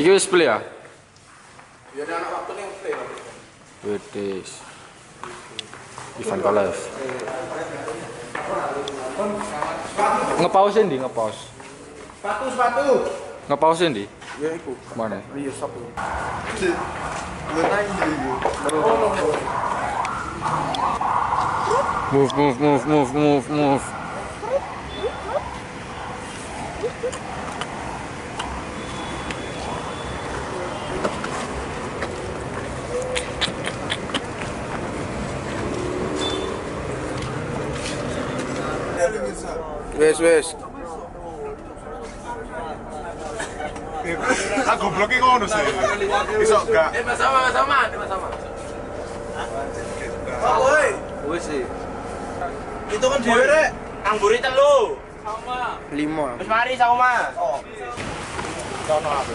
Iki wis play ya? Ya ada anak waktu ning play. Wedis. Ivan Kolev. Ngepause ndi ngepause? Sepatu. Ngepause ndi? Ya iku. Mana? Iya stop. Lu nang ndi iki? Move. Wes. Ah, gobloknya ngono sih. Iso gak? Sama. Woi. Wis sih. Itu kan dhewe rek. Angguri telu. 5. Wis mari sama. Oh. Sono aku.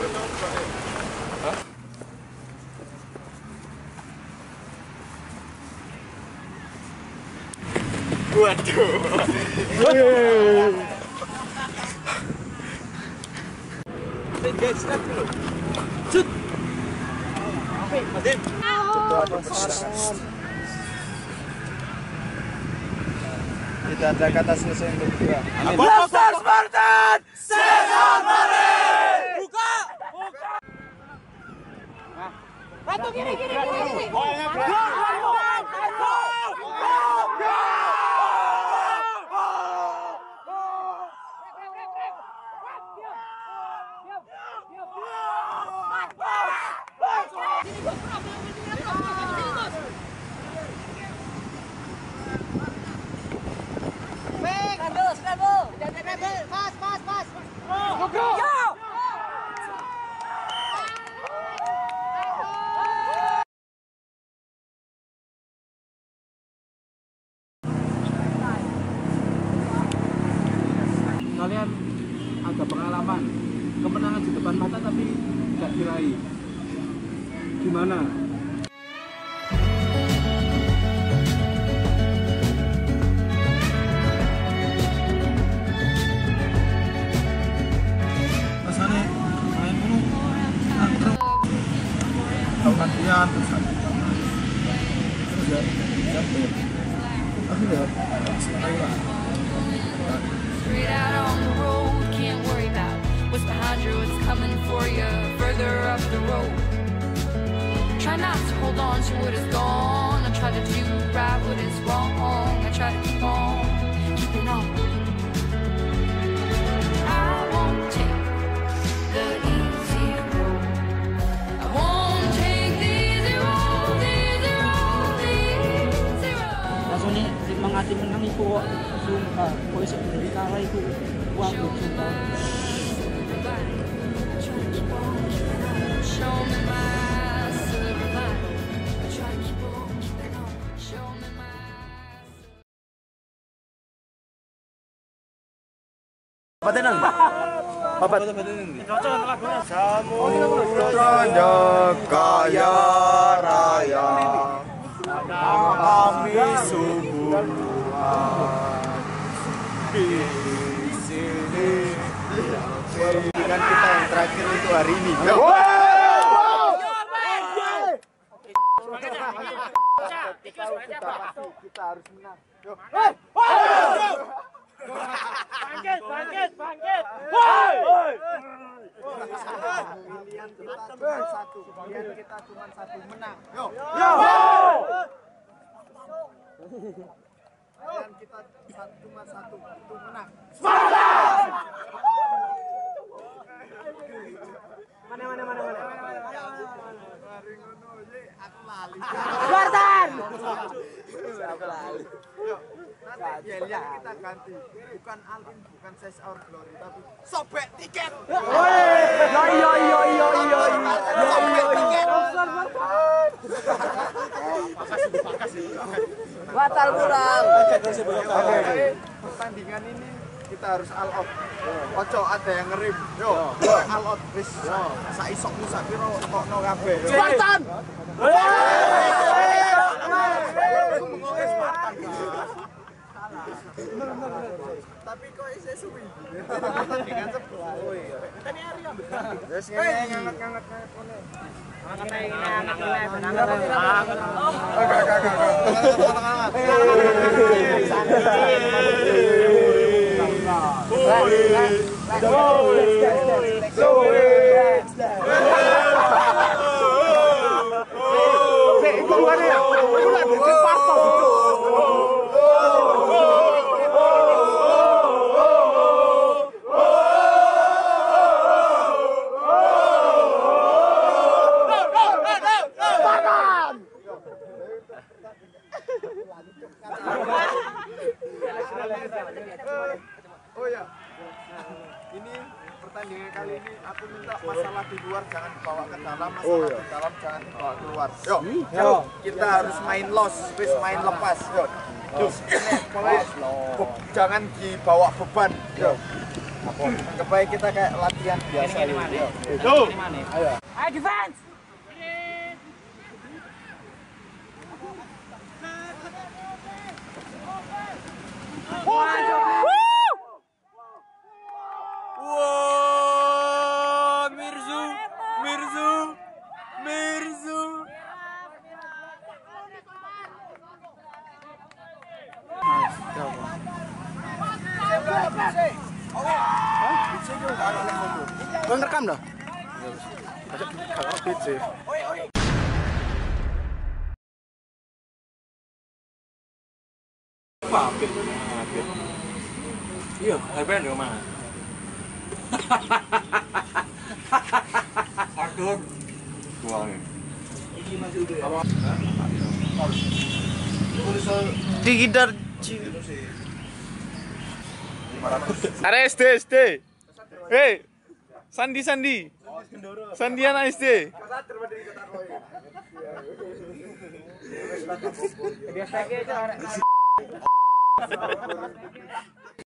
Tidak ada kata selesai untuk berdua. Blaster Spartan! Sesar Mare! Buka! Batu kiri. Pas. Kalian ada pengalaman kemenangan di depan mata tapi tidak diraih. Gimana? Rasane main dulu. Latihan terus ya. Straight out on the road, can't worry about what's behind you, what's coming for you further up the road. Try not to hold on to what is gone. I try to do right what is wrong. I try to keep on keeping on. I won't take the easy road. I won't take the easy road, easy road. Rasanya mengati menang itu kok sumpah, kok iso dari kalah itu waduh sumpah. Show me my silver lining. I try to keep on keeping on. Show me my Patenan. Papat. Samudra kaya raya. Kami subuh di sini. Dengan kita yang terakhir untuk hari ini. Kita harus menang. Bangkit. Pilihan kita cuma satu menang. Pilihan kita cuma satu itu menang. Spartan. Nanti pilihan kita ganti, bukan Alin, bukan Size Our Glory, tapi sobek tiket. Batal pulang. Pertandingan ini kita harus all out. Ojo ada yang ngerim. Yo, all out wis. Saisokmu sak piro tokno kabeh. Spartan. Spartan. Tapi kok isih suwi. Pertandingan sebelah. Oh iya. Tani hari ya. Wes ngene nganget-nganget ngene. Oh ya, ini pertandingan kali ini aku minta masalah di luar jangan dibawa ke dalam, masalah di dalam jangan dibawa keluar. Yuk, kita harus main los, wis main lepas. Yuk, jangan dibawa beban. Yuk, anggap baik kita kayak latihan biasa. Yuk, ayo. Ayo defense. Wow, Mirzu. Bang rekam dah. Iya, harga di rumah. Aduh. Buangin. Digidar. Ada SD. Hei, Sandi. Sandiana SD. Biasa aja.